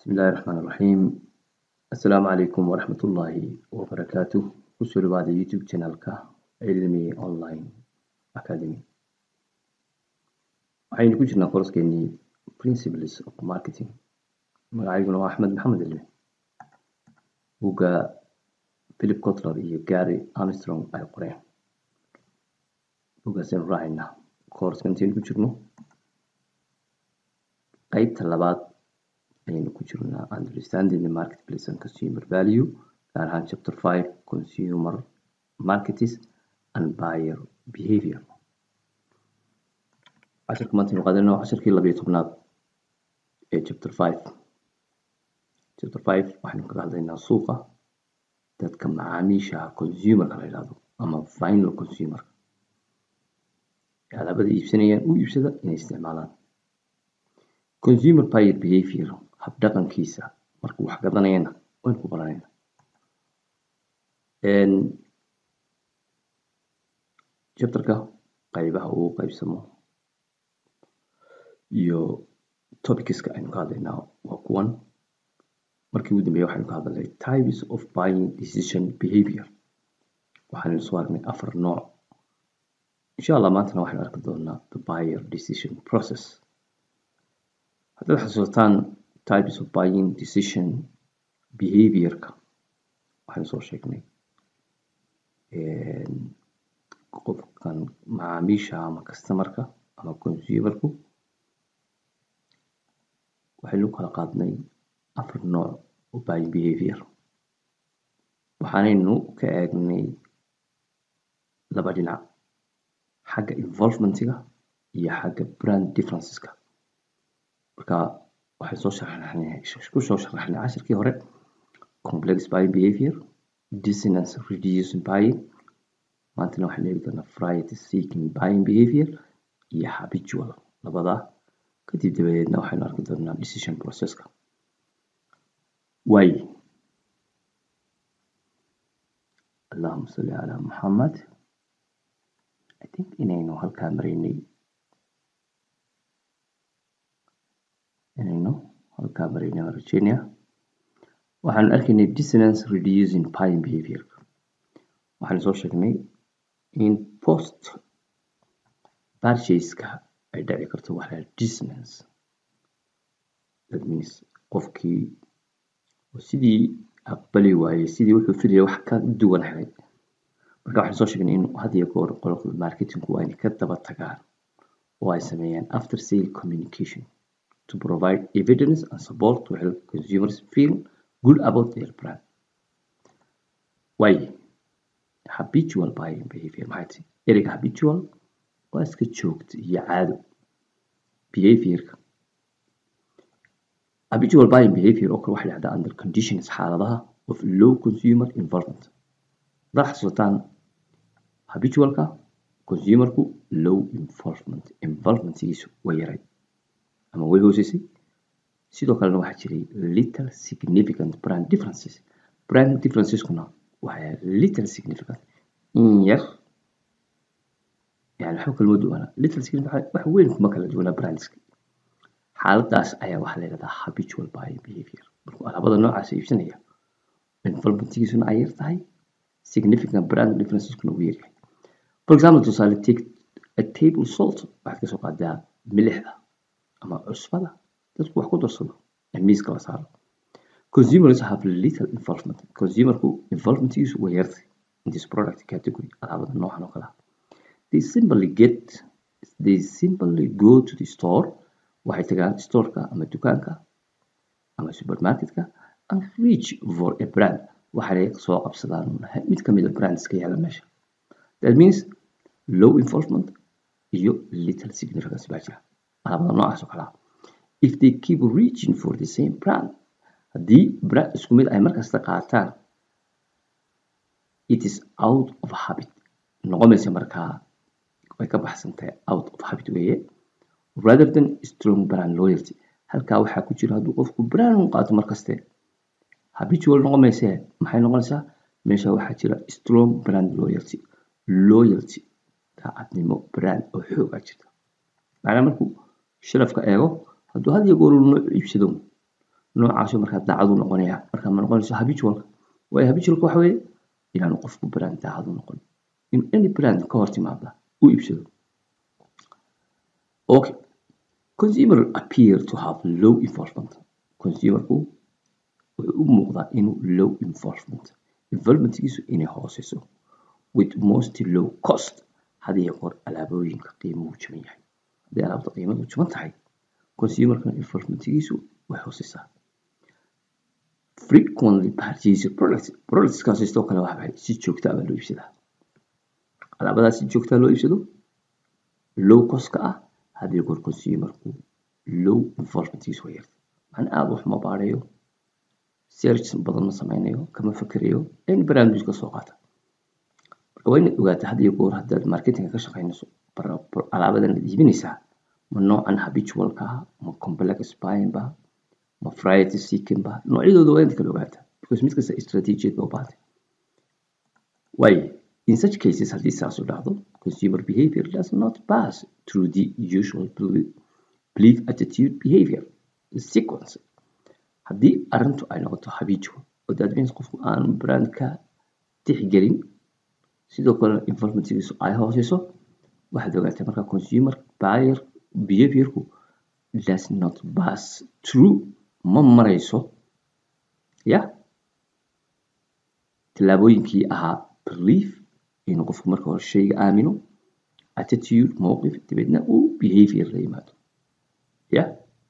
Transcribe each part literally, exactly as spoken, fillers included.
بسم الله الرحمن الرحيم. السلام عليكم ورحمة الله وبركاته. وصلوا بعد يوتيوب channelka علمي online academy. waxaynu ku jirnaa koorskeennii principles of marketing. magacayguna waa axmed maxamed ilme. buugga philip kotler iyo gary armstrong ay qoreen. buuggaasaynu raacaynaa koorska intaynu ku jirno qaybta labaad ayaynu ku jirnaa understanding the marketplace and consumer value, gaar ahaan chapter five consumer markets and buyer behavior. casharka maanta aynu qaadanayno waa casharkii labiyo tobnaad ee chapter five. chapter five waxaynu kaga hadlaynaa suuqa, dadka macaamiisha consumerka la yidhaahdo ama final consumer ee alaabada iibsanayaan u iibsada inay isticmaalaan. consumer buyer behavior habdhaqankiisa markuu wax gadanayana waynu ku baranayna. chapterka qaybaha uu qaybsamo iyo topicska aynu ka hadlaynaa waa kuwan. markii ugu dambeeyay waxaynu ka hadalnay types of buying decision behavior. waxaanu soo aragnay afar nooc. insha allah maantana waxaynu arki doonaa the buyer decision process. haddaad xasuusataan types of buying decision behaviorka waxaynu soo sheegnay qofkan macaamiisha ama customerka ama consumerku waxaynu kala qaadnay afar nooc oo buying behavior. waxaanaynu ka eegnay laba dhinac, xagga involvementiga iyo xagga brand differenceska. marka waxay soo sharaxnay ku soo sharaxnay casharkii hore complex buying behavior, dissonance reducing buying. maantana waxaynu eegi doonaa variety seeking buying behavior iyo habitual. labadaa kadib dabadeedna waxaynu arki doonaa decision processka. waay allahuma salli calaa muhammad. I think inaynu halkaa maraynay inaynu halkaa maraynay Virginia. waxaanu arkaynay dissonance reducing buying behavior. waxaanu soo sheegnay in post purchase-ka ay dhici karto waxa la dissonance. that means qofkii sidii aqbali waayey, sidii wuxuu filayay wax ka duwan helay. marka waxaan soo sheegnay in had iyo goor qolofka marketingku ay ka daba tagaan oo ay sameeyaan after sale communication to provide evidence and support to help consumers feel good about their brand. Why? Habitual buying behavior. maxay tahay ereyga habitual? waa iska joogta iyo caado. behavior habitual buying behavior oo kale waxay dhacdaa under conditions xaaladaha of low consumer involvement. haddaad xasuusataan habitualka consumerku low involvement involvementigiisu way yaray ama way hooseysay. sidoo kalena waxaa jiray little significant brand differences. brand differenceskuna waxay little significant in yar, yani waxba kalama duwana. little significant wax weyn kuma kala duwana brandska. xaaladaas ayaa waxaa la yidhahdaa habitual buying behavior. markuu alaabada noocaas iibsanaya involvementigiisuna ay yar tahay, significant brand differenceskuna uu yaryahay. for example, tusaale take a table salt. waxaad kasoo qaadaa milixda ama cusbada dadku wax ku darsado ee miiska la saaro. consumers have little involvement. consumerku involvementigiisu way yartay in this product category. alaabada noocan oo kale ah. they simply get they simply go to the store. waxay tagaan storeka ama dukaanka ama supermarketka and reach for a brand. waxay soo qabsadaan mid ka mid ah brandska yaala meesha. that means low involvement iyo little significance baa jira alaabada noocaas oo kale ah. if they keep reaching for the same brand, haddii brand isku mid ay markasta qaataan, it is out of habit. noqonaysa markaa way ka baxsantahay out of habit weeye, rather than strong brand loyalty. halkaa waxaa ku jira hadduu qofku brand u qaato markaste habitual noqonaysa. maxay noqonaysaa? meesha waxaa jira strong brand loyalty. loyalty daacadnimo brand oo xoogaa jirta. macnaa markuu sharafka eego hadduu had iyo goor uu nooc iibsado noocaas markaa daacad u noqonaya marka ma noqonayso habitual way habitual waxa weeye inaanu qofku brand daacad u noqon in any brand ka hor timaada uu iibsado. Okay, consumer appear to have low involvement. Consumerku wuxuu u muuqdaa inuu low involvement involvementkiisu inay hooseyso with most low cost hadii goor alaabooyinka qiimuhu jaban yahay hadii alaabta qiimuhu jaban tahay consumerka involvementkiisu way hooseysaa. Frequently purchased products products kaas sidoo kale waxay si joogto ah loo iibsadaa alaabadaas si joogto ah loo iibsado low cost ka ah hadii goor consumerku low involvementkiisu way yartahay aan aad wax ma baarayo search badan ma sameynayo kama fakirayo in barnaamij ka soo qaata marka waa inaad ogaataa hadii goor hadaad marketing ka shaqeynayso alaabadan iibinaysaa ma noocan habitual ka ah ma complex buying ba ma variety seeking ba noocyadooda waa inaad kala ogaataa because mid kasta strategy oo baahan way in such cases hadii saas u dhacdo consumer behavior does not pass through the usual belief attitude behavior sequence. Hadii arintu ay noqoto habitual oo that means qofku aan brandka tixgelin sidoo kale involvementkiisu ay hooseyso waxaad ogaataa marka consumer buyer behaviorku does not pass through ma marayso ya tilaabooyinkii ahaa belief inuu qofku marka hore shayga aamino attitude mowqif dibadna uu behavior la yimaado ya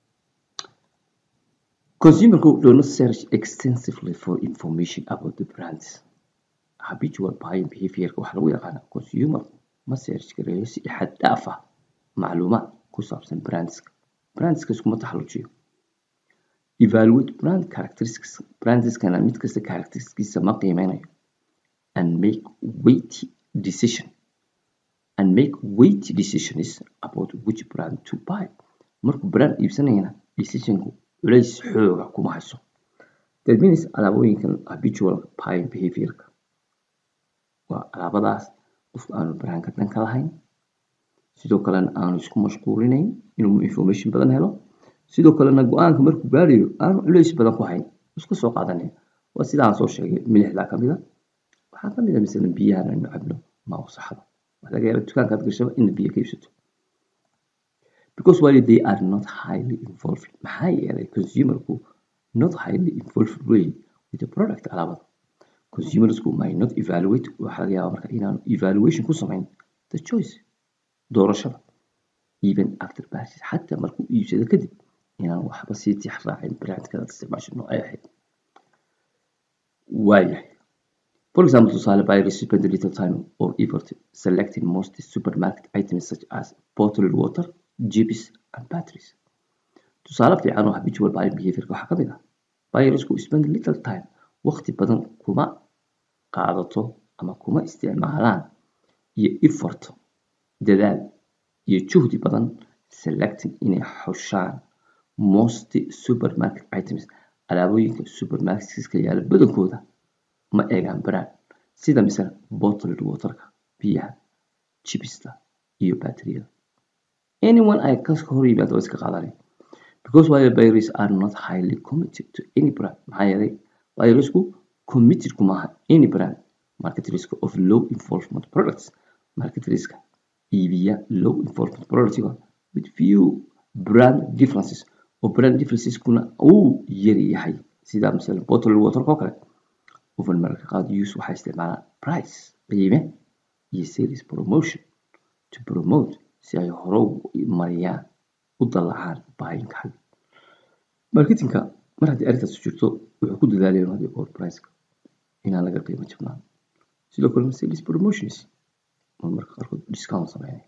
Consumer do not search extensively for information about the brands. Habitual buying behavior waxa lagu yaqaan consumer ma search gareeyo si xad dhaaf ah macluumaad ku saabsan brands. Brands ka kuma taxallujiyo. Evaluate brand characteristics. Brands kana mid kasta characteristics ma qiimeynayo and make weighty decision and make weighty decisions about which brand to buy. Marka brand iibsanayna decisionku ulays xooga kuma hayso that means alaabooyinkan habitual buying behavior waa alaabadaas qofku aanu brandka dhan ka lahayn sidoo kalena aanu isku mashquulinayn inuu information badan helo sidoo kalena go'aanka markuu gaarayo aanu ulays badan ku hayn isku soo qaadanaya waa sidaan soo sheegay milixda kamida waxaa kamida misalan biyaha aynu cabno ma wasaxdo waxa laga yaabaa dukaankaad gasho in biyo ka iibsato because while they are not highly involved maxay yeelay consumerku not highly involved way with the product alaabada consumers might not evaluate waxa laga yaabaa marka inaanu evaluation ku sameyn the choice doorashada even after purchase hatta markuu iibsado kadib inaanu waxba sii tixraacin brandka isticmaasho nooc ay ahayd waayahay for example tusaale buyers spend little time or effort selecting most supermarket items such as bottled water chips and batteries. tusaale fiican oo habitual buying behavior waxa kamid ah buyers who spend little time waqti badan kuma qaadato ama kuma isticmaalaan iyo effort dadaal iyo juhdi badan selecting inay xushaan most supermarket items alaabooyinka supermarketska yaala badankooda ma eegaan brand sida misal bottled waterka biyaha chipsta iyo batteriyada anyone I can hor yimaado iska qaadanay because while buyers are not highly committed to any brand maxaa yeelay buyersku committed kuma aha any brand market risk of low involvement products market risk iibiya low involvement products with few brand differences oo brand differences kuna uu yar yahay sida misalan bottled water oo kale often marka qaad use waxay isticmaalaan price qiime iyo sales promotion to promote si ay hore u mariyaan u dalacaan buying hal marketingka mar haddii arrintaas jirto wuxuu ku dadaalayaan hadii goor price-ka inaan laga qiimo jabnaan sidoo kale sales promotions marka qaarkood discount sameeyaan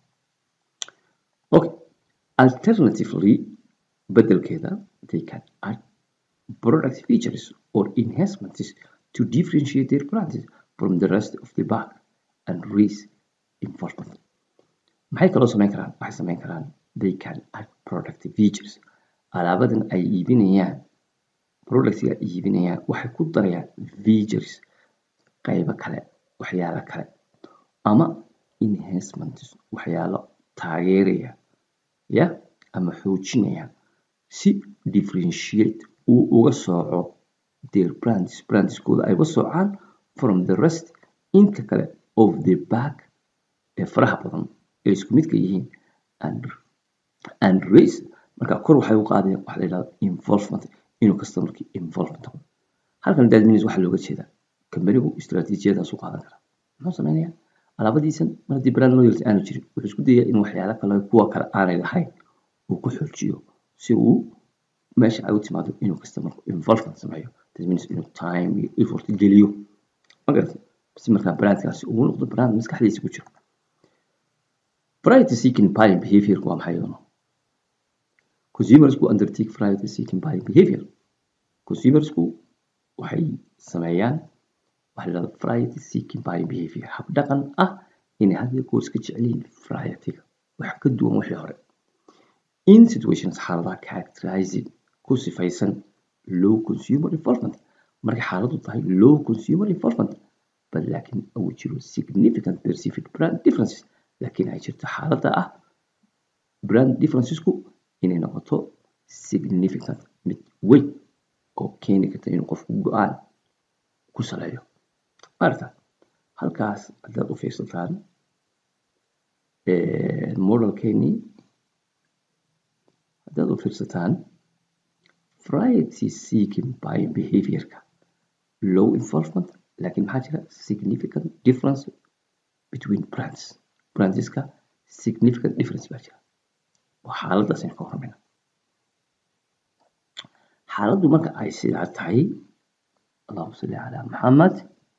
okay alternatively bedelkeeda they can add product features or enhancements to differentiate their brands from the rest of the bag and raise involvement. maxay kaloo sameyn karaan waxay sameyn karaan they can add product features alaabadan ay iibinayaan products-ga ay iibinayaan waxay ku darayaan features qaybo kale waxyaalo kale ama enhancements waxyaalo taageeraya ya ama xoojinaya si differentiate uu uga sooco their brands brandskooda ay uga soocaan from the rest inta kale of the pack ee faraha badan ee isku midka yihiin and and raise marka kor waxay u qaadeen waxa la yiraahdo involvement inuu customerki involvement noqdo halkan that means waxa looga jeedaa kambanigu istiraatiijiyadaas u qaadan kara muxuu sameeyaa alaabadiisan mar haddii brand loyalty aanu jirin wuxuu isku dayaa in waxyaalo kale kuwa kale aanay lahayn uu ku xoojiyo si uu meesha ay u timaado inuu customerku involvement sameeyo that means inuu time iyo effort geliyo magarata si markaa brandkaasi uu noqdo brand maskaxdiisa ku jiro variety seeking buying behavior waa maxay iyaduna consumers who undertake variety seeking buying behavior consumers who waxay sameeyaan waxa la yiraahdo variety seeking buying behavior hab dhaqan ah inay had iyo goor iska jecel yihiin variety-ga wax ka duwan wixii hore in situations xaaladaha characterized ku sifaysan low consumer involvement marka xaaladu tahay low consumer involvement bal laakiin uu jiro significant perceived brand differences laakiin ay jirto xaalada ah brand differencesku inay noqoto significant mid weyn oo keeni karta inuu qofku go'aan ku saleeyo marka halkaas haddaad u fiirsataan modelkeeni haddaad u fiirsataan variety seeking buying behavior-ka low involvement laakiin maxaa jira significant difference between brands brandska significant difference baa jira waa xaaladaas aynu ka warramayna xaaladdu marka ay sidaa tahay allahumma salli calaa maxamed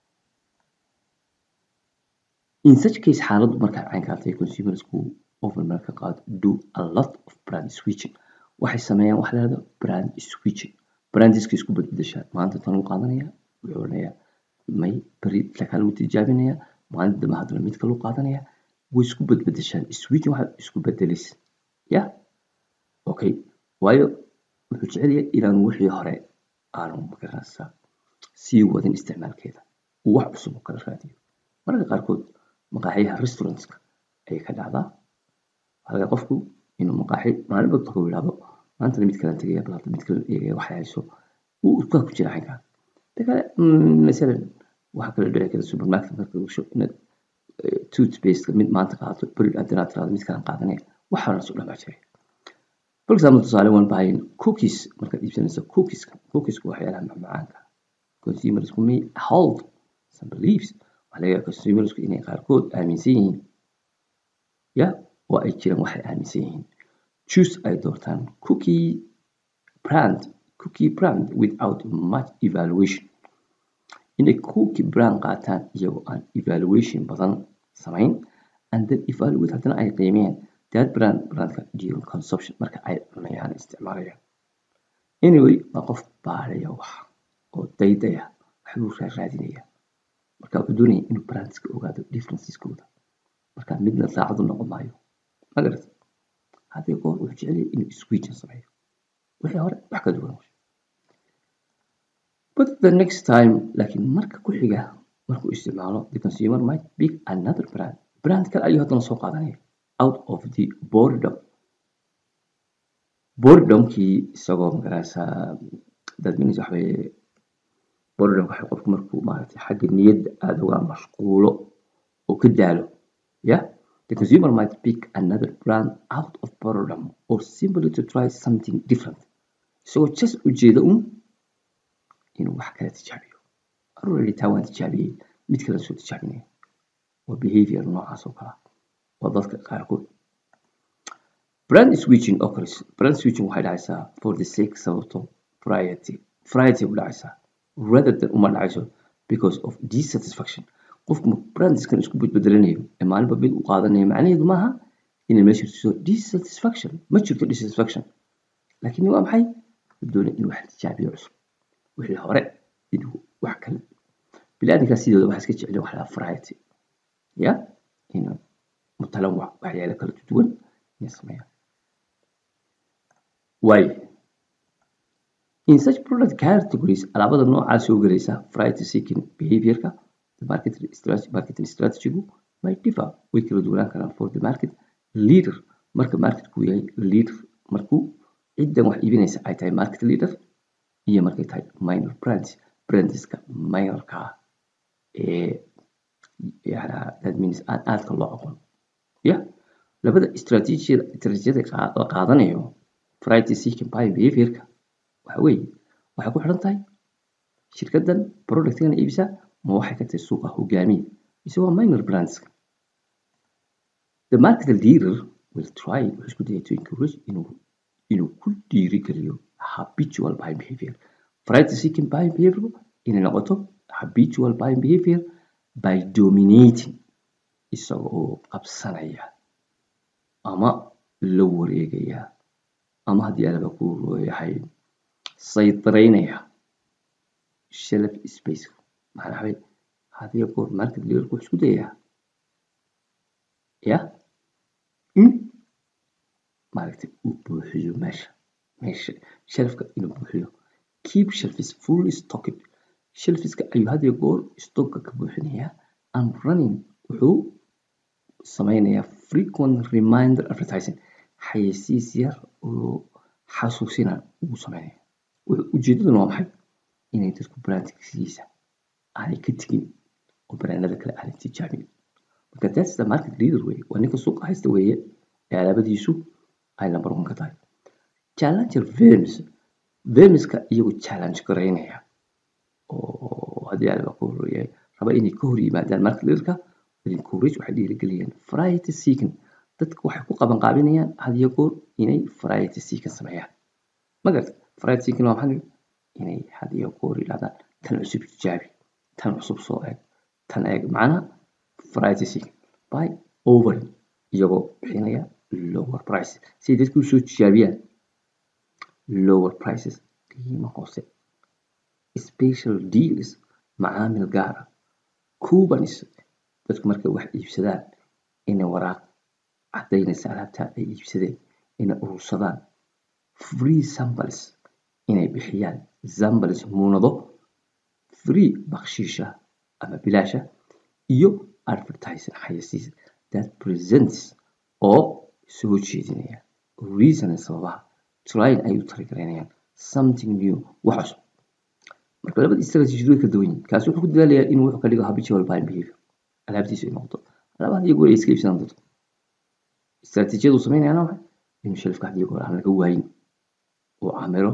in such case xaaladdu marka ay caynkaa tahay consumersku often marka qaad do a lot of brand switching waxay sameeyaan wax la yiraahdo brand switching brandska isku bedbedeshaan maanta tan uu qaadanaya wuxuu oranayaa may beri la kala tijaabinaya maalinta dambe haddana mid kale u qaadanaya way isku bedbedeshaan switching waxa isku bedelis ya okay waayo wuxuu jecel yahay inaan wixii hore aanu magaranaysaa sii wadin isticmaalkeeda uu wax cusub kala raadiyo mararka qaarkood maqaaxiyaha restaurantska ayay ka dhacdaa halka qofku inuu maqaaxi maalinba tago yiraahdo maanta mid kale tagaya balanta mid kale eegaya waxa hayso uu ka ku jira xagaa dadka mesela waxa kale dhici kara supermarket marka uu shaqo inaad toothpaste mid maanta qaato bari adana tiraado mid kale qaadanaya waxa la soo dhamaa jiray for example tusaale waan baahin cookies marka iibsanayso cookies cookies waxyaalaha macmacaanka consumers who may hold some beliefs walaga consumers inay qaarkood aaminsan yihiin ya oo ay jiraan waxay aaminsan yihiin choose ay doortaan cookie brand cookie brand without much evaluation inay cookie brand qaataan iyagoo aan evaluation badan samayn and then evaluate haddana ay qiimeeyaan that brand brandka during consumption marka ay cunayaan isticmaalayaan anyway waa qof baaraya wax oo daydaya waxbuu raadinaya marka wuxuu doonaya inuu brandska ogaado differenceskooda marka midna saacadu noqon maayo magarata haddii goor wuxuu jecel yahay inuu switching sameeyo wixii hore wax ka duwan but the next time laakiin marka ku xiga markuu isticmaalo the consumer might pick another brand brand kale ayuu haddana soo qaadanaya out of the boredom boredomkii isagoo magaraysaa that means waxa weeye boredom waxa qofku markuu maaragtay xagga niyadda aada uga mashquulo oo ka daalo yeah the consumer might pick another brand out of boredom or simply to try something different isagoo just ujeeda un inuu wax kala tijaabiyo already taa waan tijaabiyey mid kale soo tijaabinaya waa behavior noocaas oo kala waa dadka qaarkood brand switching occurs brand switching waxay dhacaysaa for the sake sababto variety variety u dhacaysaa rather than uma dhacayso because of dissatisfaction qofku brandskan isku beddelanayo ee maalinba mid u qaadanayo macnaheedu maaha inay meesha jirto dissatisfaction ma jirto dissatisfaction laakiin waa maxay doonaya inuu wax tijaabiyo cusub wixii hore inuu wax kale bilaadanka sidooda waxa iska jecel wax la variety ya inuu mutalawwac waxyaalo kala duwan يسميها way in such product categories alaabada noocaas oo galaysa variety seeking behavior-ka the market strategy marketing strategy may differ way kala duwanaan karaan for the market leader marka marketku yahay leader markuu ciddan wax iibinaysa ay tahay market leader iyo markay tahay minor branch brancheska minorka ah ee yani that means aan aadka loo aqoon ya labada istaraatiijiyada istaraatiijiyada la qaadanayo variety seeking buying behaviorka waxa weeye waxay ku xiran tahay shirkaddan productgan iibisa ma waxay ka tahay suuqa hogaamiye mise waa minor brandska. The market leader will try wuxuu isku dayay to encourage inuu inuu ku dhiirigeliyo habitual buying behavior. Variety seeking buying behavior inay noqoto habitual buying behavior by dominating isaga oo qabsanaya ama la wareegaya ama haddii alaba ku yahay saytaraynaya shelf space maxaa dhahay haddii goor market leader ku isku dayaya ya in maaragtay uu buuxiyo meesha meesha shelfka inuu buuxiyo keep shelves fully stocked shelfska ayuu had iyo goor stocka ka buuxinayaa and running wuxuu samaynayaa frequent reminder advertising xayeysiis yar oo xasuusina uu sameynaya ujeedaduna waa maxay inay dadku brandkiisa aanay ka tegin oo brandada kale aanay tijaabin marka that's the market leader way waa ninka suuqa haysta weeye ee alaabadiisu ay number one ka tahay. Challenger firms firmska iyagu challenge gareynaya oo haddii alaba ku horeeyay raba inay ka hor yimaadaan market leaderka encourage waxay dhiirigeliyeen variety seeking dadka waxay ku qaban qaabinayaan had iyo goor inay variety seeking sameeyaan magarta variety seeking waa maxay inay had iyo goor yiraahdaan tan cusub tijaabi tan cusub soo eeg tan eeg macnaha variety seeking by over iyagoo bixinaya lower price si dadku soo tijaabiyaan lower prices qiimo hoose special deals macaamil gaar ah coupons dadku markay wax iibsadaan inay waraaq cadaynaysa alaabta ay iibsadeen inay urursadaan free samples inay bixiyaan samples muunado free bakshiisha ama bilaasha iyo advertising xayeysiis that presents oo soo jeedinaya reason sababaha trying ay u taragelinayaan something new wax cusub marka labada istaraatiijiyadu kala duwan yihiin kaasi wuxuu ku dadaalayaa inuu wuxuu ka dhigo habitual buying behavior alaabtiisa inuu noqdo alaabada iyagu ay iska iibsadaan dadku istaraatiijiyadu sameynayaan waa inuu shelfka haddii goor aan laga waayin oo camiro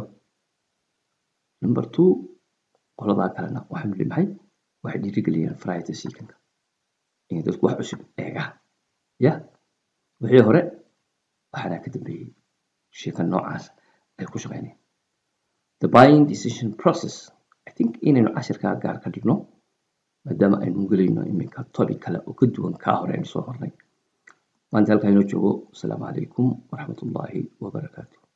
number two qoladaa kalena waxaa mili maxay waxay dhiirigeliyaan variety seeking inay dadku wax cusub eegaan ya wixii hore waxaana ka dambeeyey sheeka noocaas ay ku shaqeynayaan. The buying decision process I think inaynu cashirkaa gaar ka dhigno maadaama aynu gelayno iminka topic kale oo ka duwan kaa hore aynu soo marnay maanta halkaa inoo joogo asalaamu calaykum waraxmatullaahi wabarakaatu.